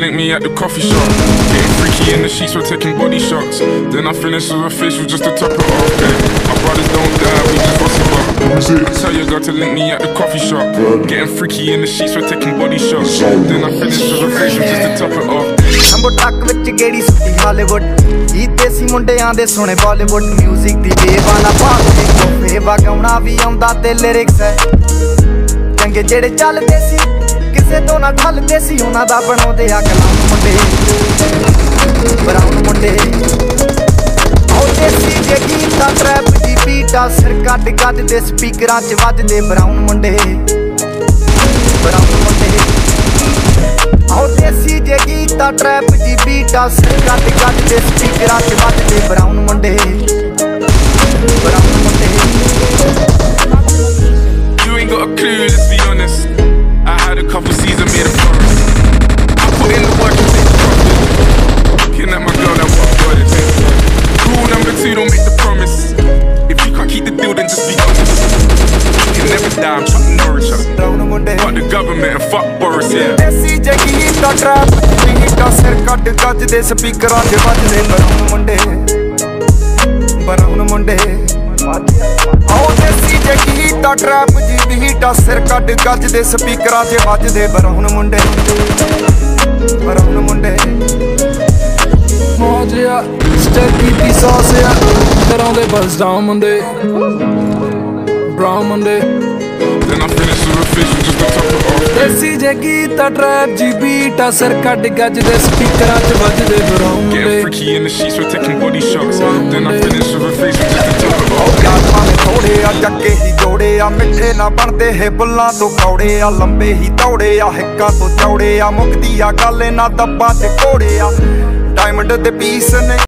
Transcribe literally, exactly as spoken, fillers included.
link me at the coffee shop. Getting freaky in the sheets, we're taking body shots. Then I finish with a facial just to top it off. Hey, my brothers don't die, we just gossip up. I tell your girl to link me at the coffee shop. Getting freaky in the sheets, we're taking body shots. Then I finish with a facial just to top it off. Number tuck ਵਿੱਚ ਗੇੜੀ ਸੁੱਟੀ Hollywood ਇਹ ਦੇਸੀ ਮੁੰਡਿਆਂ ਦੇ ਸੋਹਣੇ Bollywood music ਦੀ ਬੇਵਾਨਾ ਭਾਗਦੇ ਕੋਫੇ ਵਗਾਉਣਾ ਵੀ ਆਉਂਦਾ ਤੇ lyrics ਹੈ ਚੰਗੇ ਜਿਹੜੇ ਚੱਲਦੇ ਸੀ ਕਿਸੇ ਤੋਂ ਨਾ ਠੱਲਦੇ ਸੀ ਉਹਨਾਂ ਦਾ ਬਣਾਉਂਦੇ ਆ ਕਲਾਮ ਮੁੰਡੇ ਬਰਾਊਨ ਮੁੰਡੇ ਉਹ ਦੇਸੀ ਜੇ ਗੀਤਾਂ ਟਰੈਪ ਦੀ ਬੀਟਾਂ ਸਿਰ ਕੱਢ ਕੱਢ ਦੇ ਸਪੀਕਰਾਂ 'ਚ ਵੱਜਦੇ ਬਰਾਊਨ ਮੁੰਡੇ ਬਰਾਊਨ ਮੁੰਡੇ ਉਹ ਦੇਸੀ ਜੇ ਗੀਤਾਂ ਟਰੈਪ ਦੀ ਬੀਟਾਂ ਸਿਰ ਕੱਢ ਕੱਢ ਦੇ ਸਪੀਕਰਾਂ 'ਚ ਵੱਜਦੇ ਬਰਾਊਨ ਮੁੰਡੇ ਬਰਾਊਨ ਮੁੰਡੇ You ain't got a clue, let's be honest. I had a couple seasons, made a promise. I put in the work and take the profit. Looking at my girl, that what God is. Rule number two, don't make the promise. If you can't keep the deal, then just be honest. You can never die, I'm Chuck Norris. Fuck the government and fuck Boris, yeah. ਦੇਸੀ ਜੇ ਗੀਤਾਂ trap ਦੀ ਬੀਟਾਂ ਸਿਰ ਕੱਢ ਕੱਢ ਦੇ ਸਪੀਕਰਾਂ 'ਚ ਵੱਜਦੇ brown ਮੁੰਡੇ ਬਰਾਊਨ ਮੁੰਡੇ ਉਹ ਦੇਸੀ ਜੇ ਗੀਤਾਂ ਟਰੈਪ ਦੀ ਬੀਟਾਂ ਸਿਰ ਕੱਢ ਕੱਢ ਦੇ ਸਪੀਕਰਾਂ 'ਚ ਵੱਜਦੇ ਬਰਾਊਨ ਮੁੰਡੇ ਬਰਾਊਨ ਮੁੰਡੇ ਮੌਜਿਆ ਸਟੈਕੀ ਦੀ ਸੌਸ ਆ ਤਰ੍ਹਾਂ ਦੇ ਬਸ ਡਾਊਨ ਮੁੰਡੇ ਬਰਾਊਨ ਮੁੰਡੇ Then I finish with a facial just to top it off. ਦੇਸੀ ਜੇ ਗੀਤਾਂ ਟਰੈਪ ਜੀ ਬੀਟਾਂ ਸਿਰ ਕੱਢ ਗੱਜ ਦੇ ਸਪੀਕਰਾਂ 'ਚ ਵੱਜਦੇ ਬਰਾਊਨ ਮੁੰਡੇ Getting freaky in the sheets, we're taking body shots. Then I finish with a facial just to top it off. ਯਾਦਾਂ ਨੇ ਥੋੜੇ ਆ ਚੱਕੇ ਹੀ ਜੋੜੇ ਆ ਮਿੱਠੇ ਨਾ ਬਣਦੇ ਹੈ ਬੁੱਲਾਂ ਤੋਂ ਕੌੜੇ ਆ ਲੰਬੇ ਹੀ ਦੌੜੇ ਆ ਹਿੱਕਾਂ ਤੋਂ ਚੌੜੇ ਆ ਮੁੱਕਦੀ ਆ ਗੱਲ ਇਹਨਾਂ ਦੱਬਾਂ 'ਚ ਕੋੜੇ ਆ ਡਾਇਮੰਡ ਦੇ ਪੀਸ ਨੇ